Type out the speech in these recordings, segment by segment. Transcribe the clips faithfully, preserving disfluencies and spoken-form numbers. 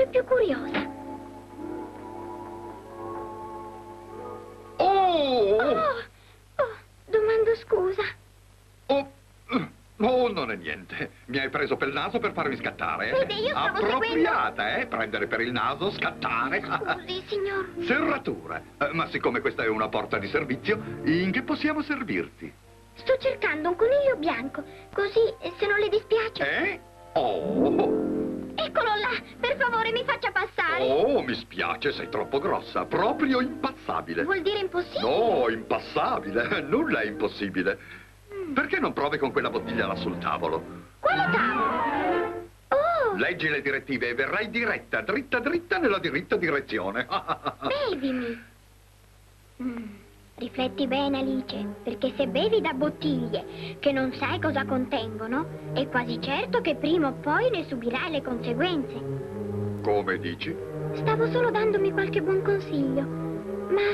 sempre più curiosa. Oh! Oh, oh, domando scusa. Oh! Oh, non è niente. Mi hai preso per il naso per farmi scattare. Vede, io stavo Appropriata, seguendo... eh? Prendere per il naso, scattare. Scusi, signor. Serratura. Eh, ma siccome questa è una porta di servizio, in che possiamo servirti? Sto cercando un coniglio bianco, così, se non le dispiace... Eh? Oh! Eccolo là! Per favore, mi faccia passare! Oh, mi spiace, sei troppo grossa. Proprio impassabile. Vuol dire impossibile? No, impassabile. Nulla è impossibile. Mm. Perché non provi con quella bottiglia là sul tavolo? Quale tavolo? Oh! Leggi le direttive e verrai diretta, dritta, dritta nella diritta direzione. Bevimi! Mm. Rifletti bene, Alice, perché se bevi da bottiglie che non sai cosa contengono, è quasi certo che prima o poi ne subirai le conseguenze. Come dici? Stavo solo dandomi qualche buon consiglio, ma...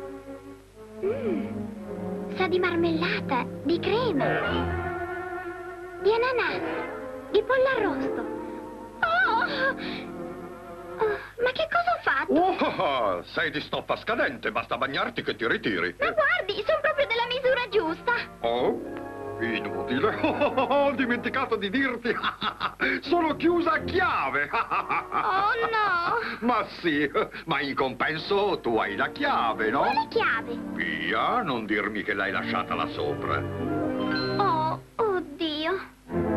Mm, sa di marmellata, di crema, di ananas, di pollo arrosto. Oh! Oh, ma che cosa ho fatto? Oh, sei di stoffa scadente, basta bagnarti che ti ritiri. Ma guardi, sono proprio della misura giusta. Oh, inutile. Oh, ho dimenticato di dirti. Sono chiusa a chiave. Oh no! Ma sì, ma in compenso tu hai la chiave, no? Quale chiave? Via, non dirmi che l'hai lasciata là sopra. Oh, oddio.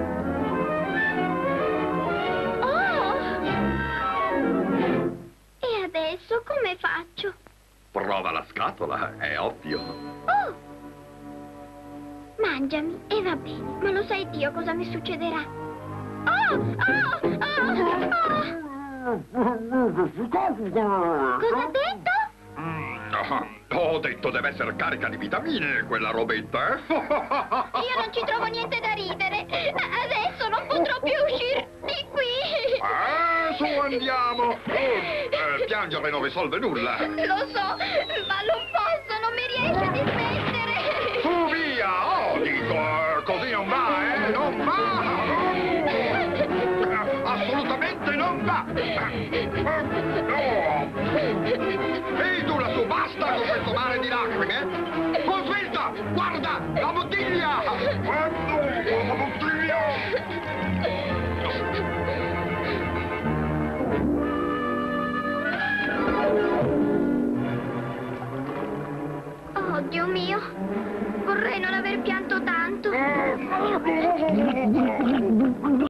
Adesso come faccio? Prova la scatola, è ovvio. Oh! Mangiami, e va bene, ma lo sai Dio cosa mi succederà? Oh! Oh! Oh! Cosa ha detto? Mm, ho detto deve essere carica di vitamine quella robetta, eh? Io non ci trovo niente da ridere. Adesso non potrò più uscire di qui. Eh, su andiamo. Oh, eh, piangere non risolve nulla. Lo so, ma non posso, non mi riesce a dismettere. Su via, oh, dico, eh, così non va, eh? Non va. Eh, assolutamente non va. Ehi tu lassù, basta con questo mare di lacrime. Consulta, guarda, la bottiglia. Guarda, la bottiglia. Oh, Dio mio, vorrei non aver pianto tanto.